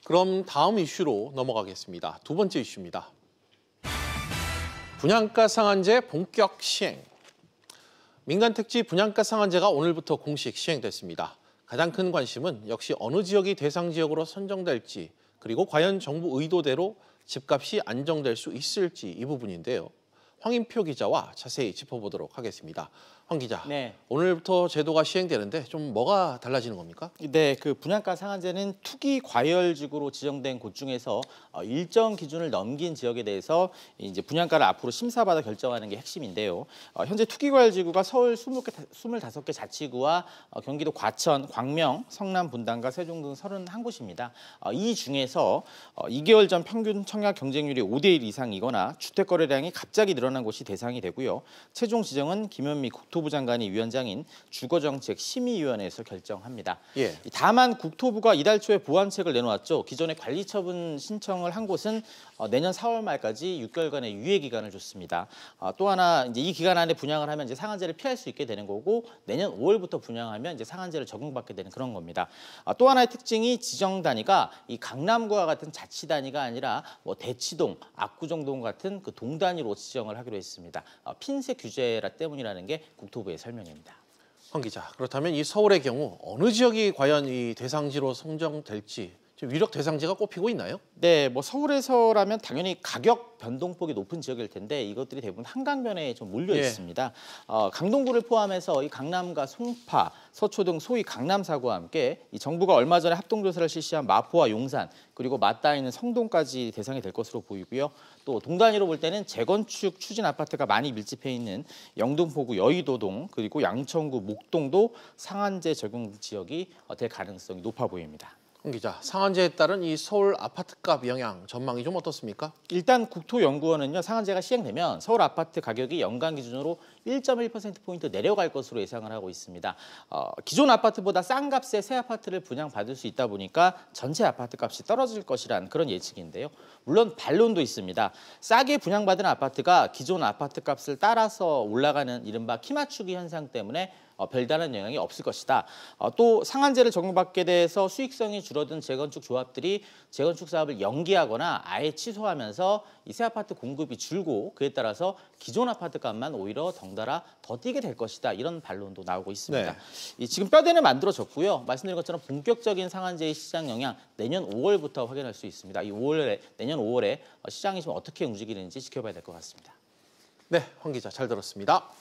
그럼 다음 이슈로 넘어가겠습니다. 두 번째 이슈입니다. 분양가 상한제 본격 시행. 민간택지 분양가 상한제가 오늘부터 공식 시행됐습니다. 가장 큰 관심은 역시 어느 지역이 대상 지역으로 선정될지, 그리고 과연 정부 의도대로 집값이 안정될 수 있을지 이 부분인데요. 황인표 기자와 자세히 짚어보도록 하겠습니다. 황 기자, 네. 오늘부터 제도가 시행되는데 좀 뭐가 달라지는 겁니까? 네, 그 분양가 상한제는 투기 과열지구로 지정된 곳 중에서 일정 기준을 넘긴 지역에 대해서 이제 분양가를 앞으로 심사받아 결정하는 게 핵심인데요. 현재 투기 과열지구가 서울 25개 자치구와 경기도 과천, 광명, 성남, 분당과 세종 등 31곳입니다. 이 중에서 2개월 전 평균 청약 경쟁률이 5대1 이상이거나 주택 거래량이 갑자기 늘어난 곳이 대상이 되고요. 최종 지정은 김현미 국토부 장관이 위원장인 주거정책심의위원회에서 결정합니다. 예. 다만 국토부가 이달 초에 보완책을 내놓았죠. 기존에 관리처분 신청을 한 곳은 내년 4월 말까지 6개월간의 유예 기간을 줬습니다. 또 하나 이제 이 기간 안에 분양을 하면 이제 상한제를 피할 수 있게 되는 거고, 내년 5월부터 분양하면 이제 상한제를 적용받게 되는 그런 겁니다. 또 하나의 특징이 지정 단위가 이 강남구와 같은 자치 단위가 아니라 뭐 대치동, 압구정동 같은 그 동 단위로 지정을 하기로 했습니다. 핀셋 규제라 때문이라는 게 국토부의 설명입니다. 황 기자, 그렇다면 이 서울의 경우 어느 지역이 과연 이 대상지로 선정될지 지금 위력 대상지가 꼽히고 있나요? 네, 뭐 서울에서라면 당연히 가격 변동폭이 높은 지역일 텐데 이것들이 대부분 한강변에 좀 몰려 있습니다. 강동구를 포함해서 이 강남과 송파, 서초 등 소위 강남사구와 함께 이 정부가 얼마 전에 합동조사를 실시한 마포와 용산, 그리고 맞닿아 있는 성동까지 대상이 될 것으로 보이고요. 또 동단위로 볼 때는 재건축 추진 아파트가 많이 밀집해 있는 영등포구 여의도동, 그리고 양천구 목동도 상한제 적용 지역이 될 가능성이 높아 보입니다. 황 기자, 상한제에 따른 이 서울 아파트값 영향 전망이 좀 어떻습니까? 일단 국토연구원은요, 상한제가 시행되면 서울 아파트 가격이 연간 기준으로 1.1%포인트 내려갈 것으로 예상을 하고 있습니다. 기존 아파트보다 싼 값에 새 아파트를 분양받을 수 있다 보니까 전체 아파트 값이 떨어질 것이란 그런 예측인데요. 물론 반론도 있습니다. 싸게 분양받은 아파트가 기존 아파트 값을 따라서 올라가는 이른바 키 맞추기 현상 때문에 별다른 영향이 없을 것이다. 또 상한제를 적용받게 돼서 수익성이 줄어든 재건축 조합들이 재건축 사업을 연기하거나 아예 취소하면서 이 새 아파트 공급이 줄고 그에 따라서 기존 아파트 값만 오히려 덩달아 더 뛰게 될 것이다. 이런 반론도 나오고 있습니다. 네. 지금 뼈대는 만들어졌고요. 말씀드린 것처럼 본격적인 상한제의 시장 영향 내년 5월부터 확인할 수 있습니다. 내년 5월에 시장이 좀 어떻게 움직이는지 지켜봐야 될 것 같습니다. 네, 황 기자 잘 들었습니다.